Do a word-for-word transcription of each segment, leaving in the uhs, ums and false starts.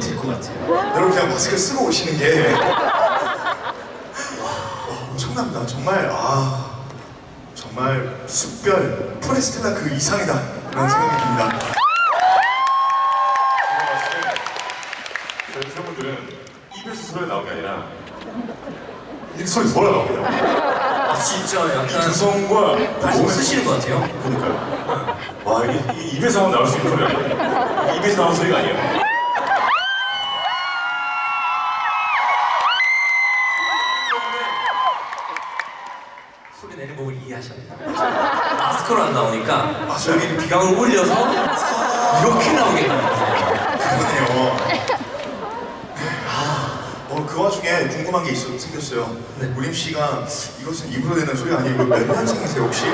될 것 같아요. 여러분 그냥 마스크 쓰고 오시는 게 와, 엄청납니다. 정말 아 정말 숲별 포레스텔라 그 이상이다 라는 생각이 듭니다. 저희 팬분들은 입에서 소리가 나오는 게 아니라 이 소리 돌아 나옵니다. 아 진짜 약간 두성과 못 쓰시는 것 같아요. 그러니까요. 와 이게, 이게 입에서 나올 수 있는 소리가 아니에요. 입에서 나오는 소리가 아니에요. 소리 내는 법을 이해하셔야 돼요. 마스크로 안 나오니까 아, 여기 비강을 올려서 이렇게 나오게 됩니다. 그러네요. 어, 그 와중에 궁금한 게 있어, 생겼어요. 네. 우림 씨가 이것은 입으로 내는 소리 아니고 몇 년생이세요 혹시?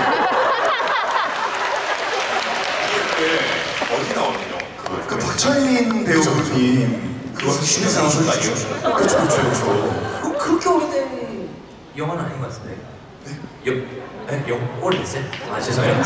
이게 어디 나오는요? 그거 그 박철민 배우님 그거 쉬는 사람 소리가 아니에요? 그렇죠 그렇죠 그렇죠. 그, 그렇게 오래된 영화는 아닌 것 같은데. 네? 영, 에? 영, 오래됐어요? 아 죄송해요.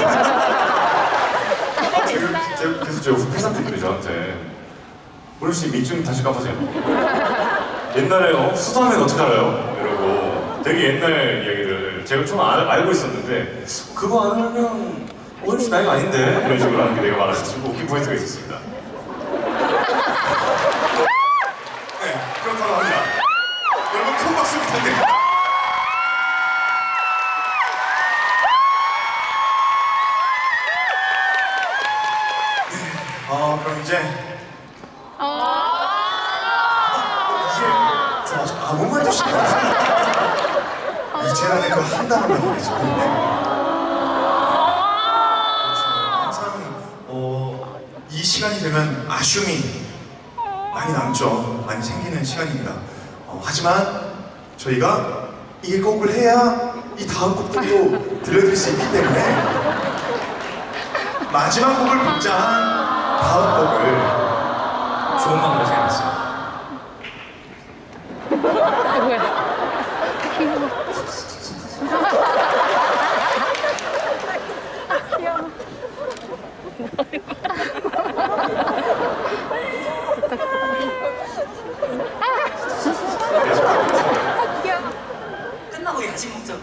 지금 제가 계속 제 팬분들이 저한테 우림 씨 밑줄 다시 까보세요. 옛날에 어, 수다면 어떻게 알아요? 이러고 되게 옛날 이야기를 제가 좀 알, 알고 있었는데 그거 안 하면 우림 씨 나이가 아닌데 이런 식으로 하는 게 내가 말해가지고 웃긴 포인트가 있었습니다. 네 그렇다고 합니다. 여러분 큰 박수 부탁드립니다. 어 그럼 이제 이제 저 아직 아무 말도 없이 이제라는 그 한 단어만 계속 있는데 항상 어, 이 시간이 되면 아쉬움이 많이 남죠. 많이 생기는 시간입니다. 어, 하지만 저희가 이 곡을 해야 이 다음 곡들도 들려드릴 수 있기 때문에 마지막 곡을 복장한 다음 곡을 좋은 방법을 생각했어요. 끝나고 야식 먹자고.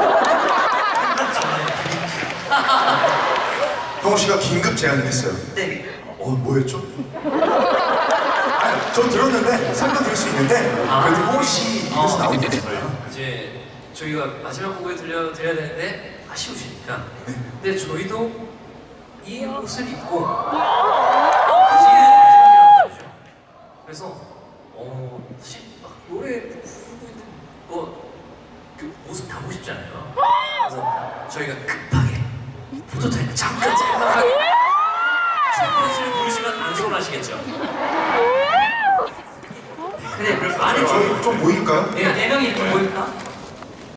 형호 씨가 긴급 제안을 했어요. 네. 어 뭐였죠? 아니, 저 들었는데 설명드릴 수 있는데 아. 그래도 형호 씨 입에서 어. 나온 거잖아요. 이제 저희가 마지막 곡을 들려드려야 되는데 아쉬우시니까. 근데 저희도 이 옷을 입고 굳이 마지막이라고 하죠. 그래서 어 사실 막 노래 부르고 있는 뭐그 모습 담고 싶잖아요. 그래서 저희가 급하게 포토타임 잠깐 짤막하게 춤을 부르시면 안 서운하시겠죠? 근데 안에 좀, 좀 보일까요? 네, 네 명이 이렇게 보일까?